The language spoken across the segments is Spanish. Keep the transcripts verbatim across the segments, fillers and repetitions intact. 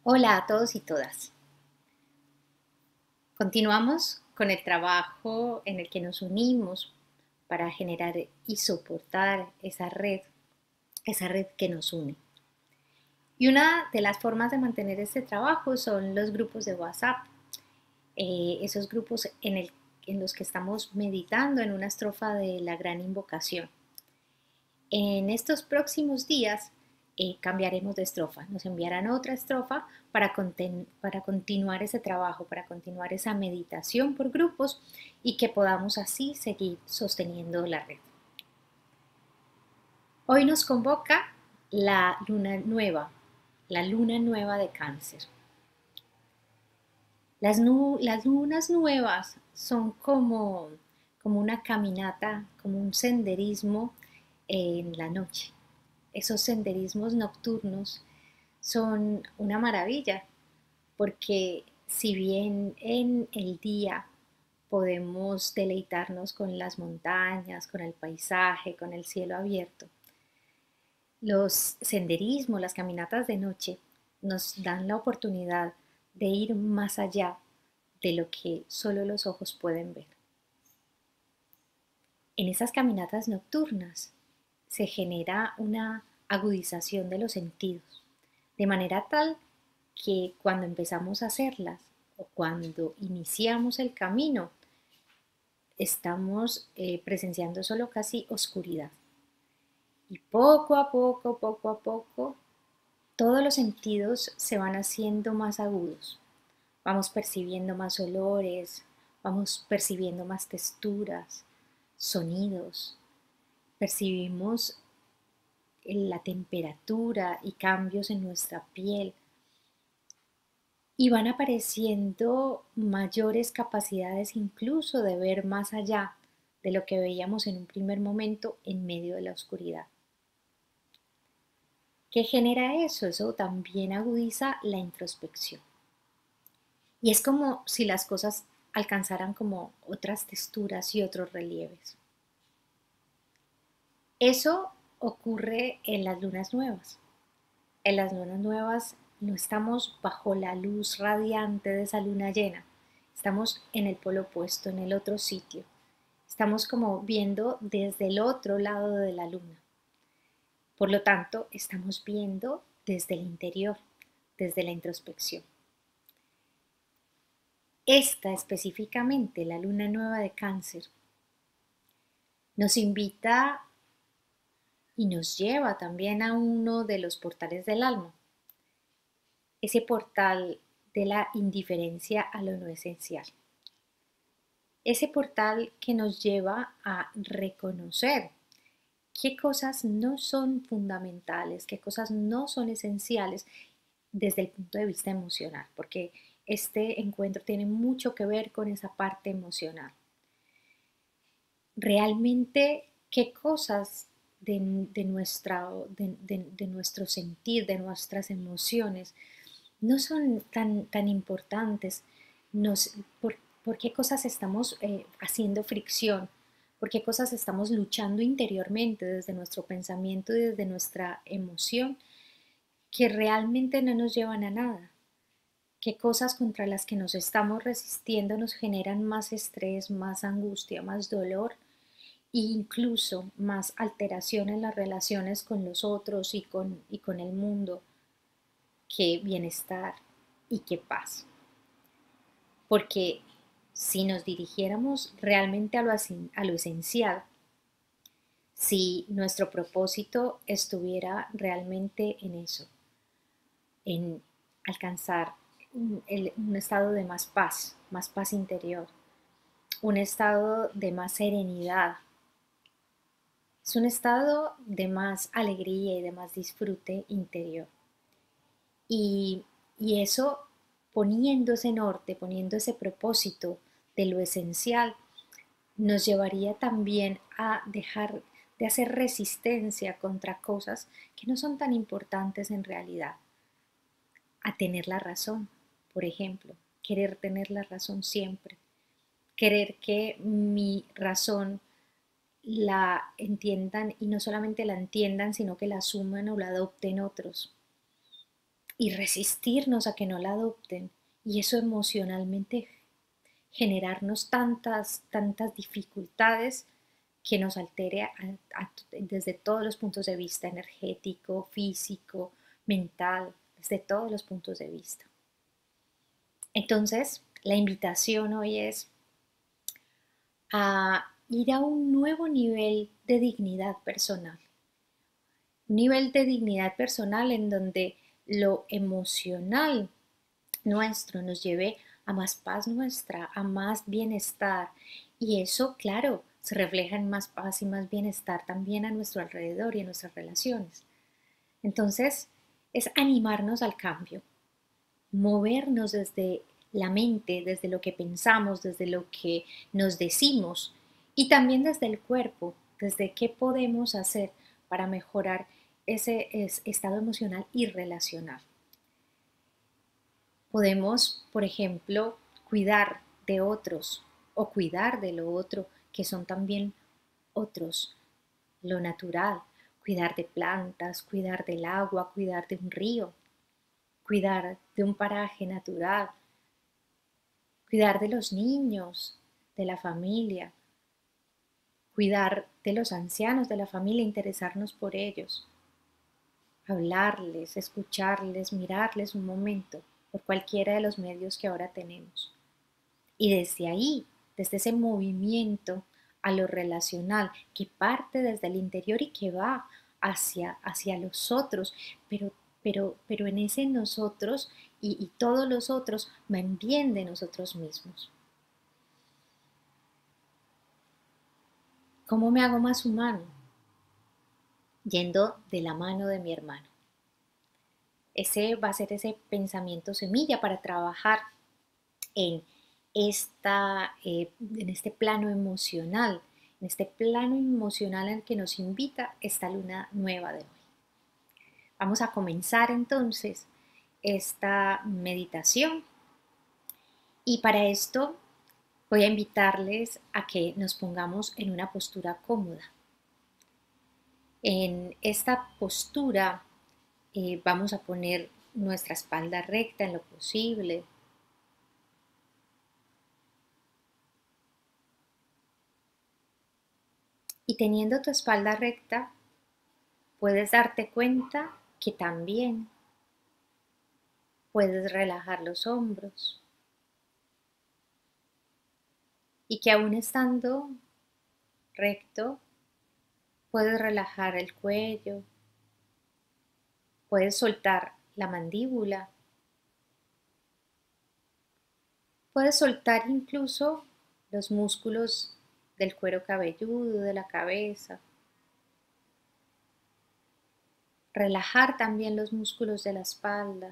Hola a todos y todas. Continuamos con el trabajo en el que nos unimos para generar y soportar esa red, esa red que nos une. Y una de las formas de mantener este trabajo son los grupos de WhatsApp, eh, esos grupos en, el, en los que estamos meditando en una estrofa de la gran invocación. En estos próximos días eh, cambiaremos de estrofa, nos enviarán otra estrofa para, para continuar ese trabajo, para continuar esa meditación por grupos y que podamos así seguir sosteniendo la red. Hoy nos convoca la luna nueva, la luna nueva de Cáncer. Las, nu las lunas nuevas son como, como una caminata, como un senderismo en la noche. Esos senderismos nocturnos son una maravilla porque si bien en el día podemos deleitarnos con las montañas, con el paisaje, con el cielo abierto, los senderismos, las caminatas de noche nos dan la oportunidad de ir más allá de lo que solo los ojos pueden ver. En esas caminatas nocturnas se genera una agudización de los sentidos, de manera tal que cuando empezamos a hacerlas o cuando iniciamos el camino, estamos eh, presenciando solo casi oscuridad. Y poco a poco, poco a poco, todos los sentidos se van haciendo más agudos. Vamos percibiendo más olores, vamos percibiendo más texturas, sonidos. Percibimos la temperatura y cambios en nuestra piel. Y van apareciendo mayores capacidades incluso de ver más allá de lo que veíamos en un primer momento en medio de la oscuridad. ¿Qué genera eso? Eso también agudiza la introspección. Y es como si las cosas alcanzaran como otras texturas y otros relieves. Eso ocurre en las lunas nuevas. En las lunas nuevas no estamos bajo la luz radiante de esa luna llena, estamos en el polo opuesto, en el otro sitio. Estamos como viendo desde el otro lado de la luna. Por lo tanto, estamos viendo desde el interior, desde la introspección. Esta específicamente, la luna nueva de Cáncer, nos invita y nos lleva también a uno de los portales del alma, ese portal de la indiferencia a lo no esencial. Ese portal que nos lleva a reconocer qué cosas no son fundamentales, qué cosas no son esenciales desde el punto de vista emocional, porque este encuentro tiene mucho que ver con esa parte emocional. Realmente, qué cosas de, de, nuestra, de, de, de nuestro sentir, de nuestras emociones, no son tan, tan importantes, nos, por, por qué cosas estamos eh, haciendo fricción, por qué cosas estamos luchando interiormente desde nuestro pensamiento y desde nuestra emoción que realmente no nos llevan a nada, qué cosas contra las que nos estamos resistiendo nos generan más estrés, más angustia, más dolor e incluso más alteración en las relaciones con los otros y con, y con el mundo que bienestar y que paz. Porque si nos dirigiéramos realmente a lo, a lo esencial, si nuestro propósito estuviera realmente en eso, en alcanzar un, el, un estado de más paz, más paz interior, un estado de más serenidad, es un estado de más alegría y de más disfrute interior. Y, y eso poniendo ese norte, poniendo ese propósito de lo esencial, nos llevaría también a dejar de hacer resistencia contra cosas que no son tan importantes en realidad. A tener la razón, por ejemplo, querer tener la razón siempre, querer que mi razón la entiendan y no solamente la entiendan, sino que la asuman o la adopten otros. y resistirnos a que no la adopten. Y eso emocionalmente generarnos tantas, tantas dificultades que nos altere a, a, desde todos los puntos de vista, energético, físico, mental, desde todos los puntos de vista. Entonces, la invitación hoy es a ir a un nuevo nivel de dignidad personal. Un nivel de dignidad personal en donde lo emocional nuestro nos lleve a más paz nuestra, a más bienestar. Y eso, claro, se refleja en más paz y más bienestar también a nuestro alrededor y en nuestras relaciones. Entonces, es animarnos al cambio, movernos desde la mente, desde lo que pensamos, desde lo que nos decimos y también desde el cuerpo, desde qué podemos hacer para mejorar ese, ese estado emocional y relacional. Podemos, por ejemplo, cuidar de otros o cuidar de lo otro, que son también otros, lo natural, cuidar de plantas, cuidar del agua, cuidar de un río, cuidar de un paraje natural, cuidar de los niños, de la familia, cuidar de los ancianos de la familia, interesarnos por ellos, hablarles, escucharles, mirarles un momento, por cualquiera de los medios que ahora tenemos. Y desde ahí, desde ese movimiento a lo relacional que parte desde el interior y que va hacia, hacia los otros, pero, pero, pero en ese nosotros y, y todos los otros van bien de nosotros mismos. ¿Cómo me hago más humano? Yendo de la mano de mi hermano. Ese va a ser ese pensamiento semilla para trabajar en, esta, eh, en este plano emocional, en este plano emocional al que nos invita esta luna nueva de hoy. Vamos a comenzar entonces esta meditación y para esto voy a invitarles a que nos pongamos en una postura cómoda. En esta postura eh, vamos a poner nuestra espalda recta en lo posible. Y teniendo tu espalda recta, puedes darte cuenta que también puedes relajar los hombros y que aún estando recto, puedes relajar el cuello, puedes soltar la mandíbula, puedes soltar incluso los músculos del cuero cabelludo, de la cabeza, relajar también los músculos de la espalda.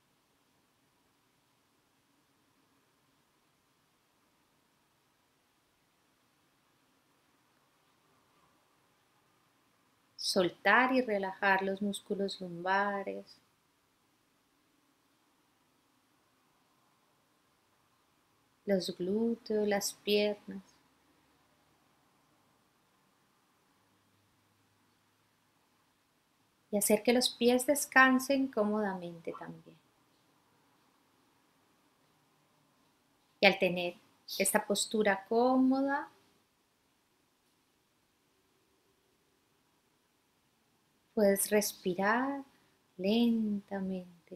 Soltar y relajar los músculos lumbares. Los glúteos, las piernas. Y hacer que los pies descansen cómodamente también. Y al tener esta postura cómoda, puedes respirar lentamente.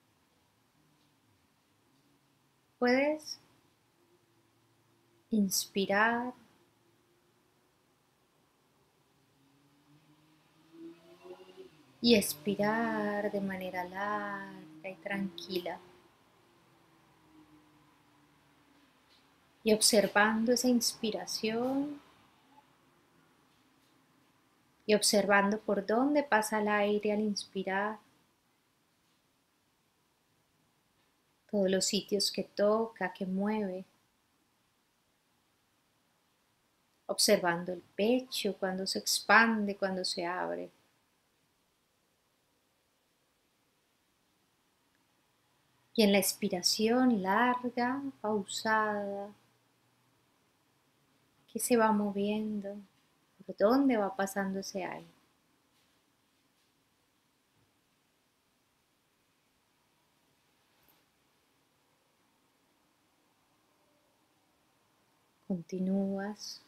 Puedes inspirar y expirar de manera larga y tranquila. Y observando esa inspiración y observando por dónde pasa el aire al inspirar, todos los sitios que toca, que mueve, observando el pecho cuando se expande, cuando se abre. Y en la expiración larga, pausada, que se va moviendo, por dónde va pasando ese aire. Continúas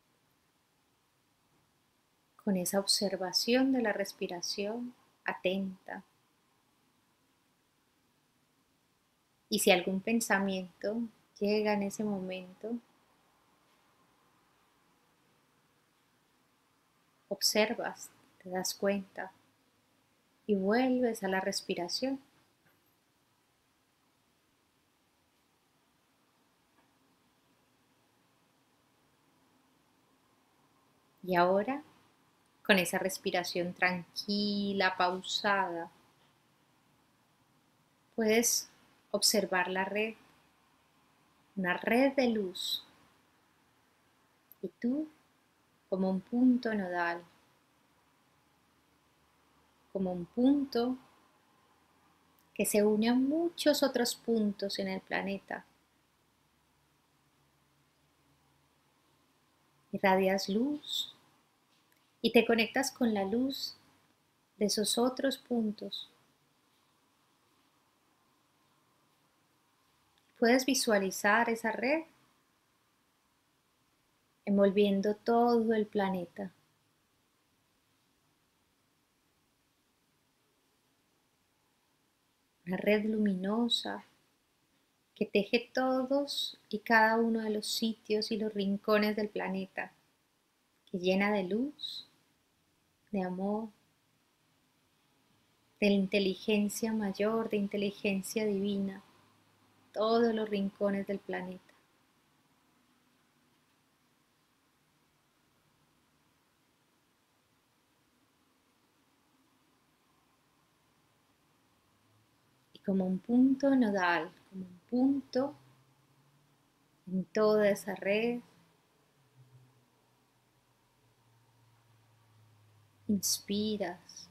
con esa observación de la respiración atenta. Y si algún pensamiento llega en ese momento, observas, te das cuenta y vuelves a la respiración. Y ahora, con esa respiración tranquila, pausada, puedes observar la red, una red de luz, y tú como un punto nodal, como un punto que se une a muchos otros puntos en el planeta. Irradias luz y te conectas con la luz de esos otros puntos. Puedes visualizar esa red envolviendo todo el planeta. Una red luminosa que teje todos y cada uno de los sitios y los rincones del planeta, que llena de luz, de amor, de inteligencia mayor, de inteligencia divina, todos los rincones del planeta. Y como un punto nodal, como un punto en toda esa red, inspiras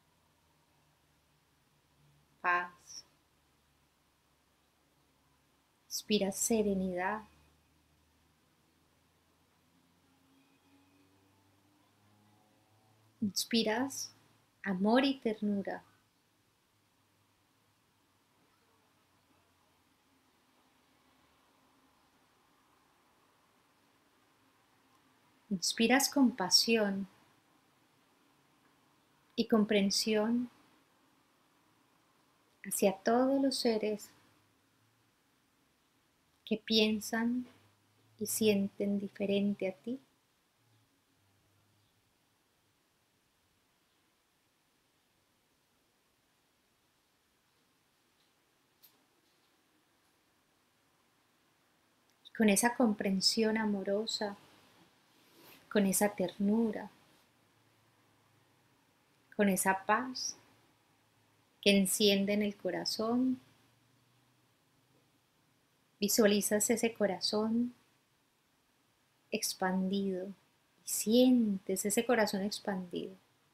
paz, inspiras serenidad, inspiras amor y ternura. Inspiras compasión y comprensión hacia todos los seres que piensan y sienten diferente a ti. Y con esa comprensión amorosa, con esa ternura, con esa paz que enciende en el corazón, visualizas ese corazón expandido y sientes ese corazón expandido.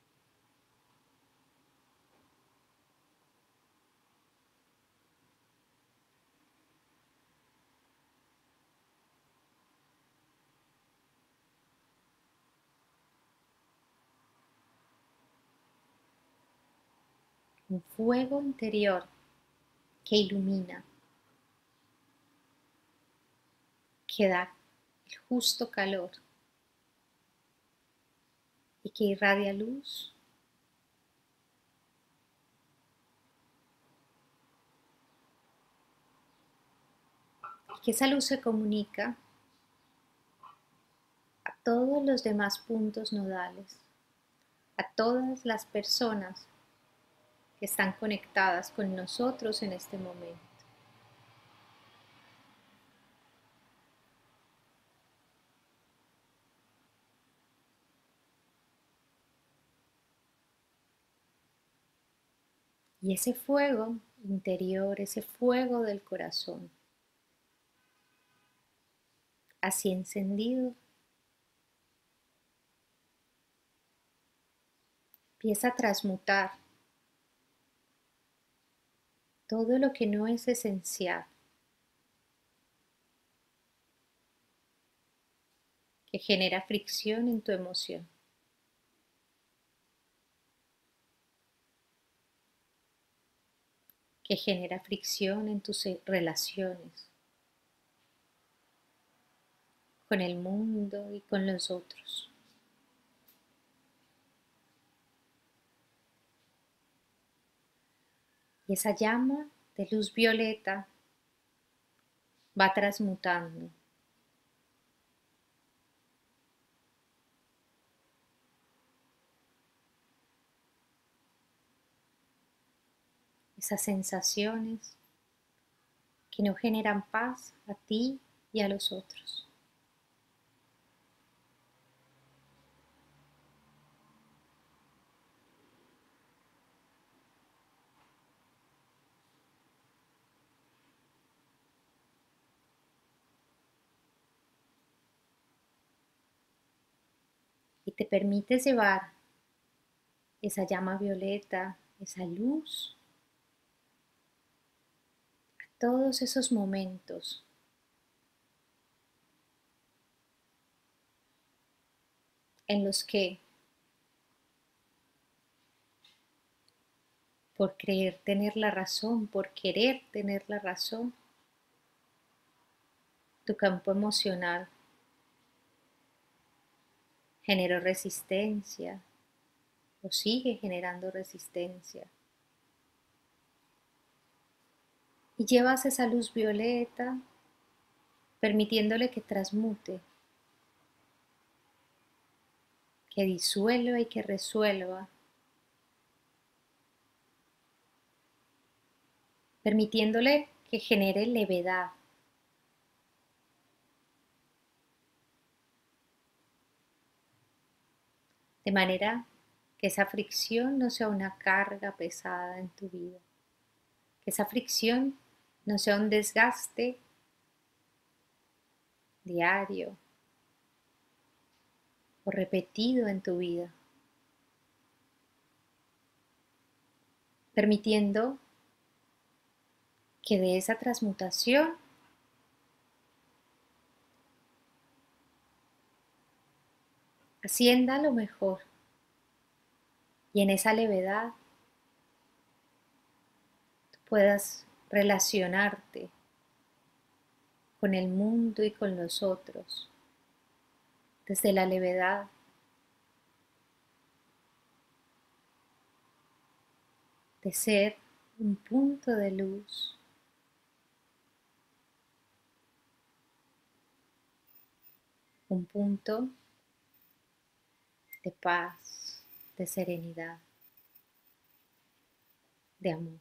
Un fuego interior que ilumina, que da el justo calor y que irradia luz. Y que esa luz se comunica a todos los demás puntos nodales, a todas las personas que están conectadas con nosotros en este momento. Y ese fuego interior, ese fuego del corazón, así encendido, empieza a transmutar todo lo que no es esencial, que genera fricción en tu emoción, que genera fricción en tus relaciones, con el mundo y con los otros. Y esa llama de luz violeta va transmutando. Esas sensaciones que no generan paz a ti y a los otros. Y te permites llevar esa llama violeta, esa luz, a todos esos momentos en los que, por creer tener la razón, por querer tener la razón, tu campo emocional generó resistencia o sigue generando resistencia. Y llevas esa luz violeta permitiéndole que transmute, que disuelva y que resuelva, permitiéndole que genere levedad. De manera que esa fricción no sea una carga pesada en tu vida, que esa fricción no sea un desgaste diario o repetido en tu vida, permitiendo que de esa transmutación ascienda lo mejor y en esa levedad tú puedas relacionarte con el mundo y con los otros desde la levedad, de ser un punto de luz, un punto de paz, de serenidad, de amor.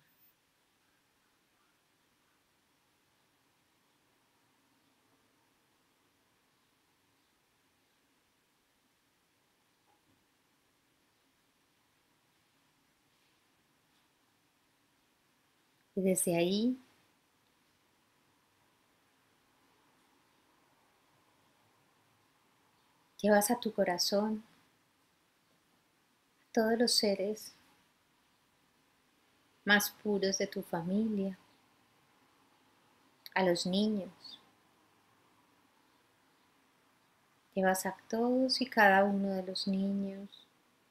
Y desde ahí llevas a tu corazón a todos los seres más puros de tu familia, a los niños. Llevas a todos y cada uno de los niños,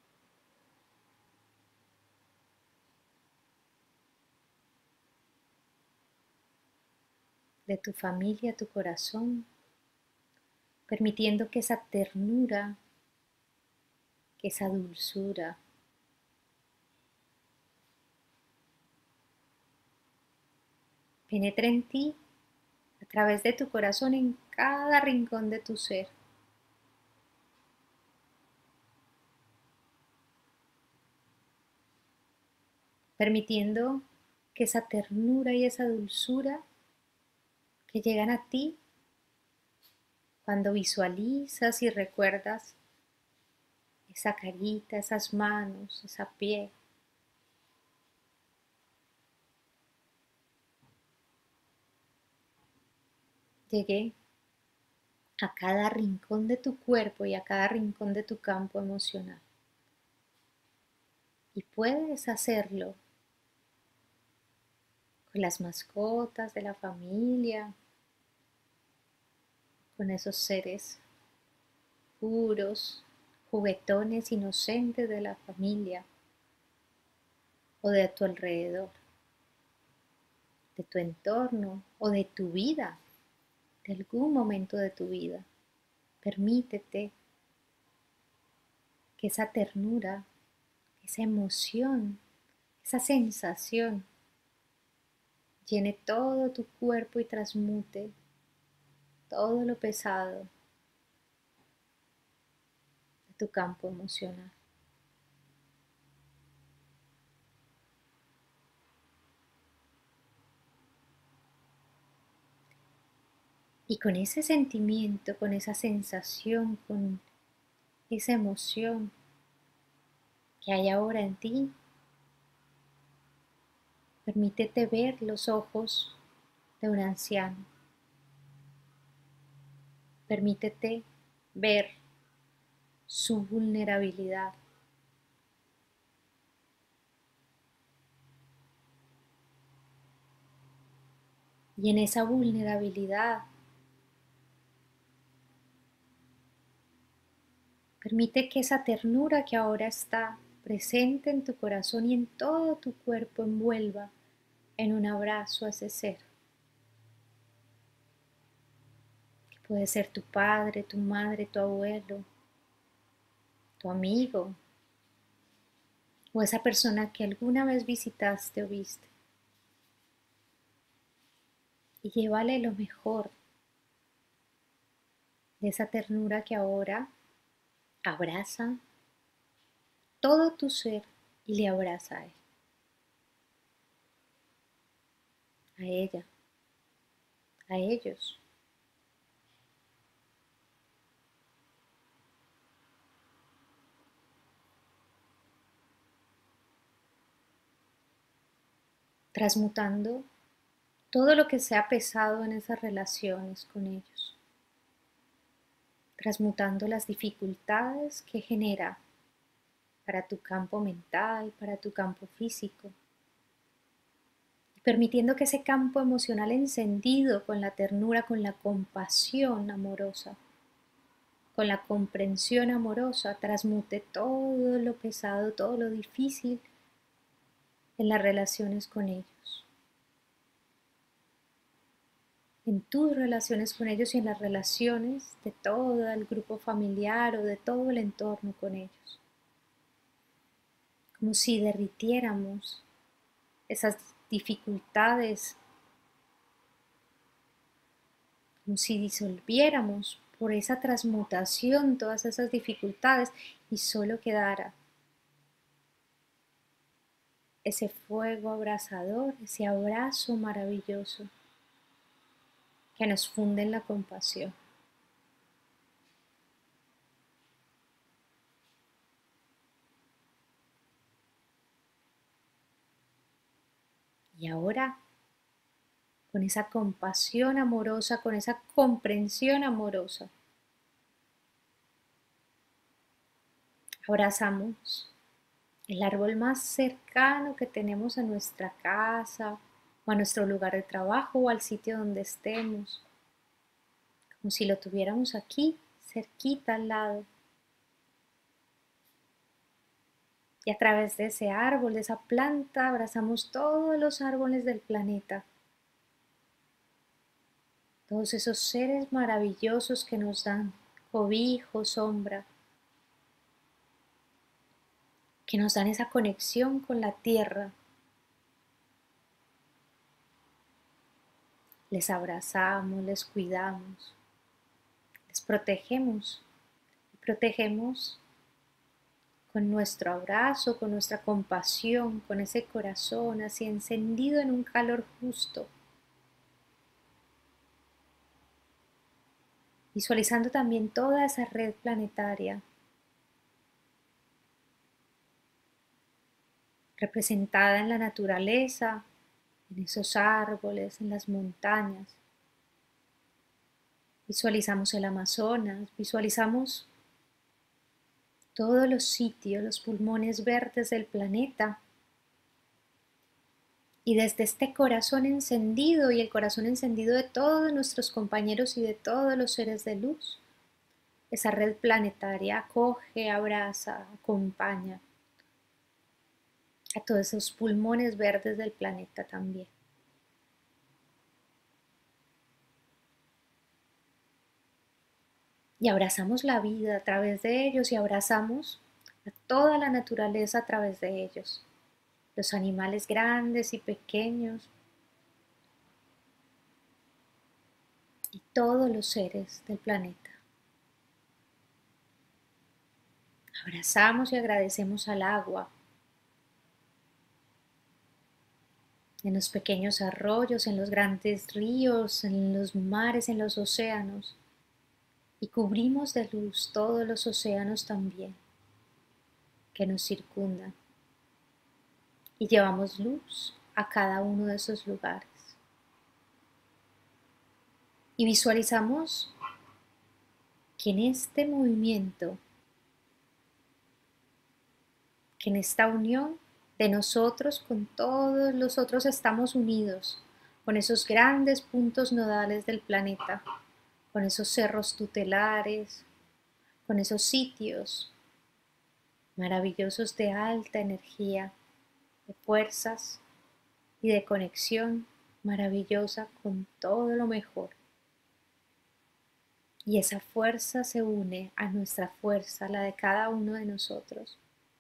de tu familia, a tu corazón, permitiendo que esa ternura, que esa dulzura penetre en ti a través de tu corazón en cada rincón de tu ser. Permitiendo que esa ternura y esa dulzura que llegan a ti cuando visualizas y recuerdas esa carita, esas manos, esa piel. Llegué a cada rincón de tu cuerpo y a cada rincón de tu campo emocional. Y puedes hacerlo con las mascotas de la familia, con esos seres puros, juguetones, inocentes de la familia o de tu alrededor, de tu entorno o de tu vida, de algún momento de tu vida. Permítete que esa ternura, esa emoción, esa sensación llene todo tu cuerpo y transmute todo lo pesado de tu campo emocional. Y con ese sentimiento, con esa sensación, con esa emoción que hay ahora en ti, permítete ver los ojos de un anciano. Permítete ver su vulnerabilidad. Y en esa vulnerabilidad, permite que esa ternura que ahora está presente en tu corazón y en todo tu cuerpo envuelva en un abrazo a ese ser. Que puede ser tu padre, tu madre, tu abuelo, tu amigo o esa persona que alguna vez visitaste o viste. Y llévale lo mejor de esa ternura que ahora abraza todo tu ser y le abraza a él, a ella, a ellos. Transmutando todo lo que sea pesado en esas relaciones con ellos, transmutando las dificultades que genera para tu campo mental, para tu campo físico, y permitiendo que ese campo emocional encendido con la ternura, con la compasión amorosa, con la comprensión amorosa, transmute todo lo pesado, todo lo difícil en las relaciones con ellos, en tus relaciones con ellos y en las relaciones de todo el grupo familiar o de todo el entorno con ellos. Como si derritiéramos esas dificultades, como si disolviéramos por esa transmutación todas esas dificultades y solo quedara ese fuego abrasador, ese abrazo maravilloso que nos funde en la compasión. Y ahora, con esa compasión amorosa, con esa comprensión amorosa, abrazamos el árbol más cercano que tenemos a nuestra casa o a nuestro lugar de trabajo o al sitio donde estemos, como si lo tuviéramos aquí, cerquita al lado. Y a través de ese árbol, de esa planta, abrazamos todos los árboles del planeta. Todos esos seres maravillosos que nos dan cobijo, sombra, que nos dan esa conexión con la tierra. Les abrazamos, les cuidamos, les protegemos. Y protegemos con nuestro abrazo, con nuestra compasión, con ese corazón así encendido en un calor justo. Visualizando también toda esa red planetaria representada en la naturaleza, en esos árboles, en las montañas. Visualizamos el Amazonas, visualizamos todos los sitios, los pulmones verdes del planeta. Y desde este corazón encendido y el corazón encendido de todos nuestros compañeros y de todos los seres de luz, esa red planetaria acoge, abraza, acompaña a todos esos pulmones verdes del planeta también. Y abrazamos la vida a través de ellos y abrazamos a toda la naturaleza a través de ellos. Los animales grandes y pequeños y todos los seres del planeta. Abrazamos y agradecemos al agua, en los pequeños arroyos, en los grandes ríos, en los mares, en los océanos. Y cubrimos de luz todos los océanos también que nos circundan. Y llevamos luz a cada uno de esos lugares. Y visualizamos que en este movimiento, que en esta unión de nosotros con todos los otros estamos unidos, con esos grandes puntos nodales del planeta, con esos cerros tutelares, con esos sitios maravillosos de alta energía, de fuerzas y de conexión maravillosa con todo lo mejor. Y esa fuerza se une a nuestra fuerza, la de cada uno de nosotros.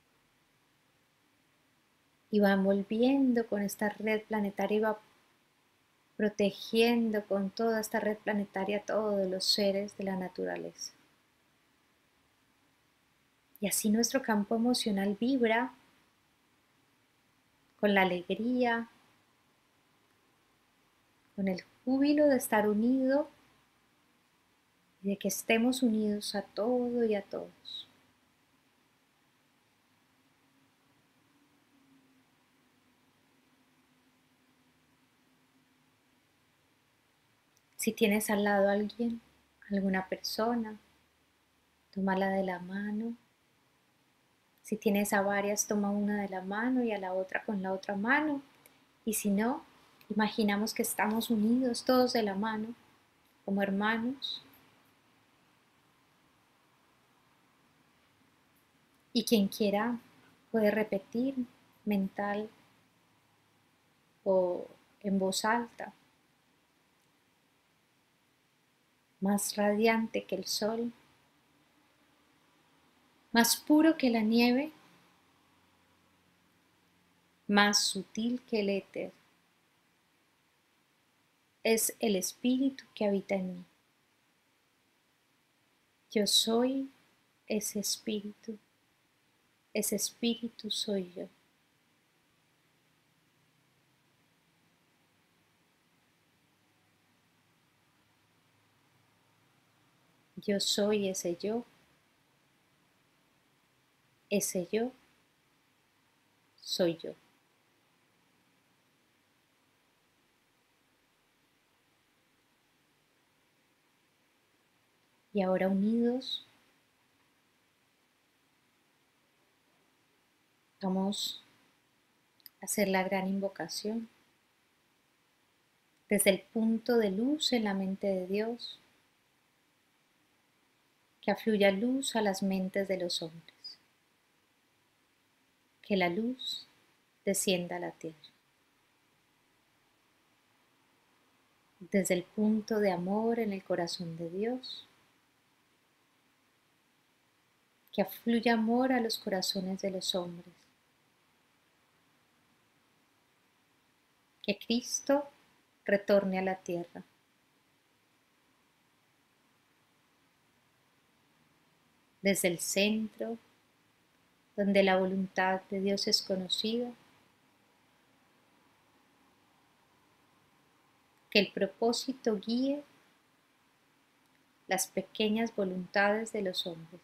Y va envolviendo con esta red planetaria y va protegiendo con toda esta red planetaria a todos los seres de la naturaleza. Y así nuestro campo emocional vibra con la alegría, con el júbilo de estar unido y de que estemos unidos a todo y a todos. Si tienes al lado a alguien, alguna persona, tómala de la mano. Si tienes a varias, toma una de la mano y a la otra con la otra mano. Y si no, imaginamos que estamos unidos todos de la mano, como hermanos. Y quien quiera puede repetir mental o en voz alta. Más radiante que el sol, más puro que la nieve, más sutil que el éter, es el espíritu que habita en mí. Yo soy ese espíritu, ese espíritu soy yo. Yo soy ese yo, ese yo soy yo. Y ahora unidos, vamos a hacer la gran invocación. Desde el punto de luz en la mente de Dios, que afluya luz a las mentes de los hombres. Que la luz descienda a la tierra. Desde el punto de amor en el corazón de Dios, que afluya amor a los corazones de los hombres. Que Cristo retorne a la tierra. Desde el centro, donde la voluntad de Dios es conocida, que el propósito guíe las pequeñas voluntades de los hombres.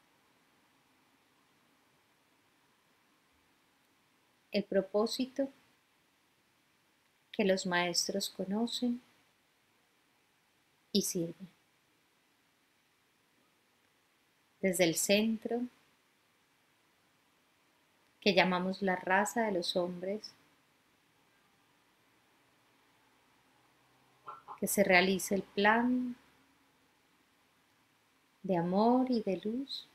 El propósito que los maestros conocen y sirven. Desde el centro, que llamamos la raza de los hombres, que se realice el plan de amor y de luz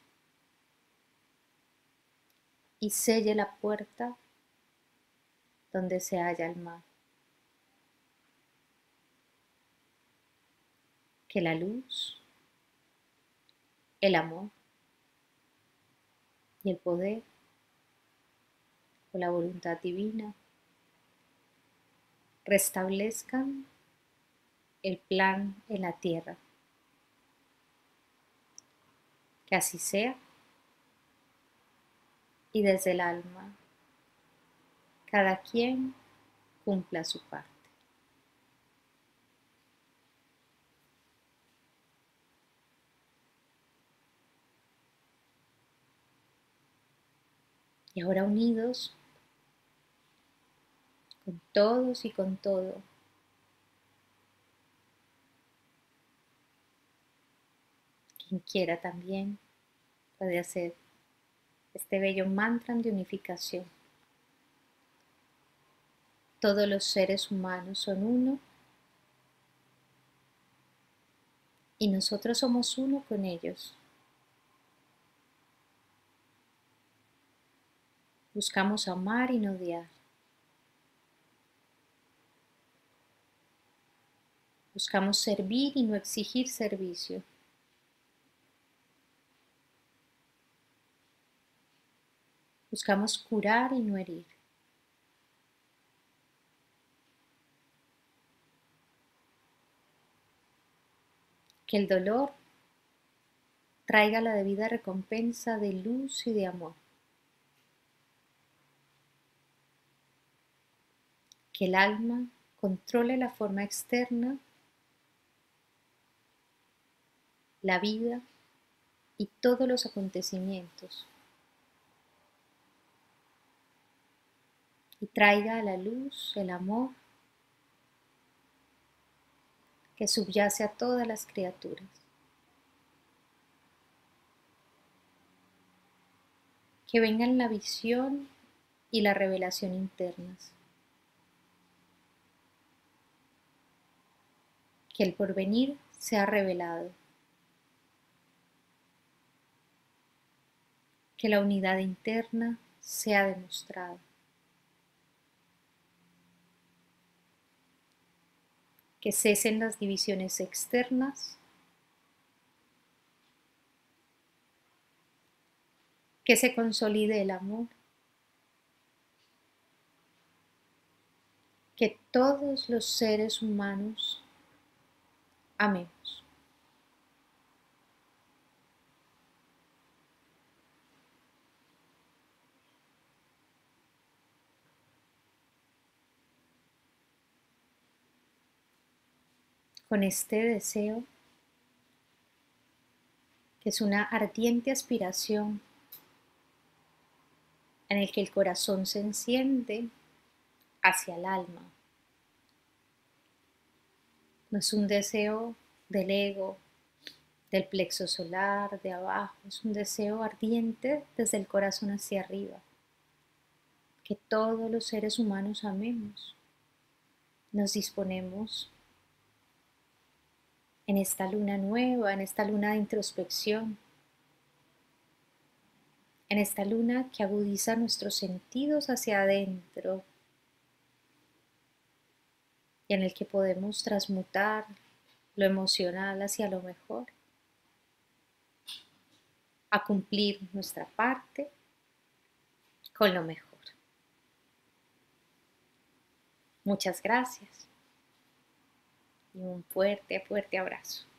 y selle la puerta donde se halla el mar. Que la luz el amor y el poder o la voluntad divina restablezcan el plan en la tierra. Que así sea, y desde el alma, cada quien cumpla su parte. Y ahora unidos con todos y con todo, quien quiera también puede hacer este bello mantra de unificación. Todos los seres humanos son uno y nosotros somos uno con ellos. Buscamos amar y no odiar. Buscamos servir y no exigir servicio. Buscamos curar y no herir. Que el dolor traiga la debida recompensa de luz y de amor. Que el alma controle la forma externa, la vida y todos los acontecimientos. Y traiga a la luz el amor que subyace a todas las criaturas. Que vengan la visión y la revelación internas. Que el porvenir sea revelado. Que la unidad interna sea demostrada. Que cesen las divisiones externas. Que se consolide el amor. Que todos los seres humanos amemos. Con este deseo, que es una ardiente aspiración en el que el corazón se enciende hacia el alma. No es un deseo del ego, del plexo solar, de abajo, es un deseo ardiente desde el corazón hacia arriba. Que todos los seres humanos amemos. Nos disponemos en esta luna nueva, en esta luna de introspección, en esta luna que agudiza nuestros sentidos hacia adentro y en el que podemos transmutar lo emocional hacia lo mejor, a cumplir nuestra parte con lo mejor. Muchas gracias y un fuerte, fuerte abrazo.